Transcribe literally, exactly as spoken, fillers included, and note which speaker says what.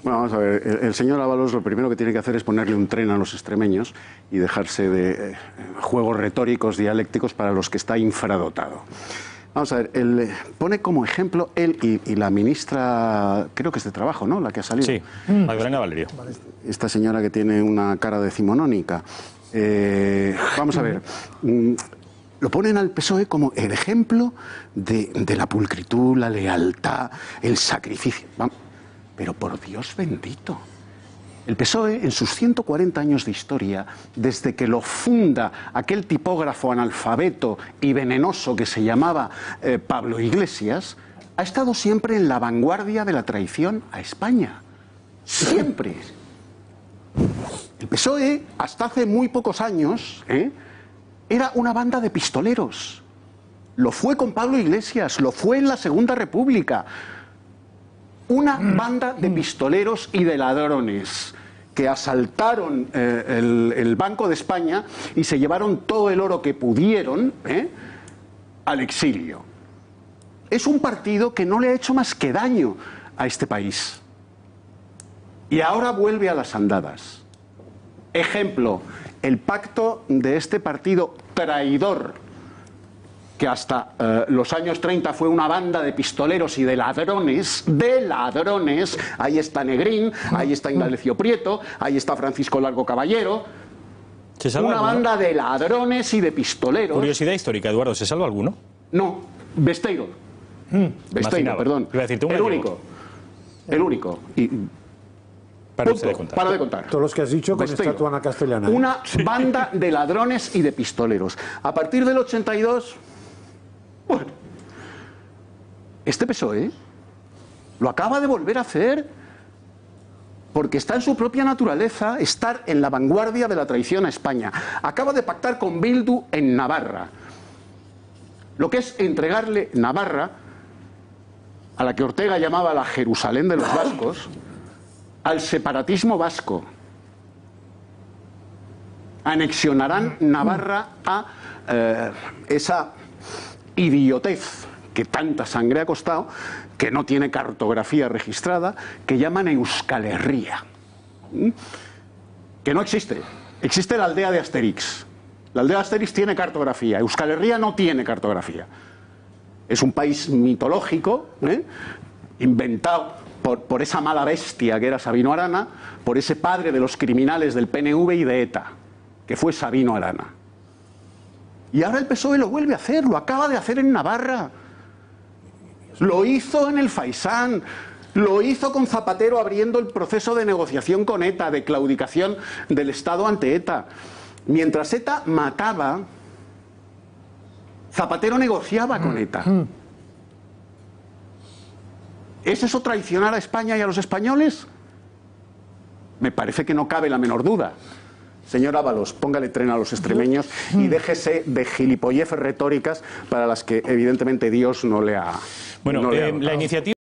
Speaker 1: Bueno, vamos a ver, el, el señor Ábalos lo primero que tiene que hacer es ponerle un tren a los extremeños y dejarse de eh, juegos retóricos, dialécticos para los que está infradotado. Vamos a ver, él pone como ejemplo él y, y la ministra, creo que es de Trabajo, ¿no? La que ha salido.
Speaker 2: Sí, Magdalena Valerio.
Speaker 1: Esta señora que tiene una cara decimonónica. Eh, vamos a ver, mm, lo ponen al P S O E como el ejemplo de, de la pulcritud, la lealtad, el sacrificio. Vamos, pero por Dios bendito. El P S O E, en sus ciento cuarenta años de historia, desde que lo funda aquel tipógrafo analfabeto y venenoso que se llamaba eh, Pablo Iglesias, ha estado siempre en la vanguardia de la traición a España. Siempre. El P S O E, hasta hace muy pocos años, ¿eh? era una banda de pistoleros. Lo fue con Pablo Iglesias, lo fue en la Segunda República. Una banda de pistoleros y de ladrones que asaltaron eh, el, el Banco de España y se llevaron todo el oro que pudieron ¿eh? al exilio. Es un partido que no le ha hecho más que daño a este país. Y ahora vuelve a las andadas. Ejemplo, el pacto de este partido traidor, que hasta eh, los años treinta fue una banda de pistoleros y de ladrones, de ladrones, ahí está Negrín, ahí está Indalecio Prieto, ahí está Francisco Largo Caballero,
Speaker 2: ¿Se salva
Speaker 1: una
Speaker 2: alguno?
Speaker 1: banda de ladrones y de pistoleros.
Speaker 2: Curiosidad histórica, Eduardo, ¿se salva alguno?
Speaker 1: No, Besteiro,
Speaker 2: Mm,
Speaker 1: Besteiro,
Speaker 2: imaginaba.
Speaker 1: perdón,
Speaker 2: Iba a decirte un
Speaker 1: el
Speaker 2: gallego.
Speaker 1: único, el único, y
Speaker 2: Para
Speaker 1: punto,
Speaker 2: de contar.
Speaker 1: para de contar.
Speaker 3: Todos los que has dicho con
Speaker 1: Besteiro.
Speaker 3: estatua ana castellana. ¿eh?
Speaker 1: Una banda de ladrones y de pistoleros. A partir del ochenta y dos, bueno, este P S O E lo acaba de volver a hacer porque está en su propia naturaleza estar en la vanguardia de la traición a España. Acaba de pactar con Bildu en Navarra. Lo que es entregarle Navarra, a la que Ortega llamaba la Jerusalén de los vascos, al separatismo vasco. Anexionarán Navarra a eh, esa idiotez que tanta sangre ha costado, que no tiene cartografía registrada, que llaman Euskal Herria. ¿Mm? Que no existe. Existe la aldea de Asterix. La aldea de Asterix tiene cartografía. Euskal Herria no tiene cartografía. Es un país mitológico, ¿eh? inventado por, por esa mala bestia que era Sabino Arana, por ese padre de los criminales del P N V y de ETA, que fue Sabino Arana. Y ahora el P S O E lo vuelve a hacer, lo acaba de hacer en Navarra. Lo hizo en el Faisán, lo hizo con Zapatero abriendo el proceso de negociación con ETA, de claudicación del Estado ante ETA. Mientras ETA mataba, Zapatero negociaba con ETA. ¿Es eso traicionar a España y a los españoles? Me parece que no cabe la menor duda. Señor Ábalos, póngale tren a los extremeños y déjese de gilipollezes retóricas para las que evidentemente Dios no le ha...
Speaker 2: Bueno,
Speaker 1: no le ha
Speaker 2: eh,
Speaker 1: dotado.
Speaker 2: la iniciativa...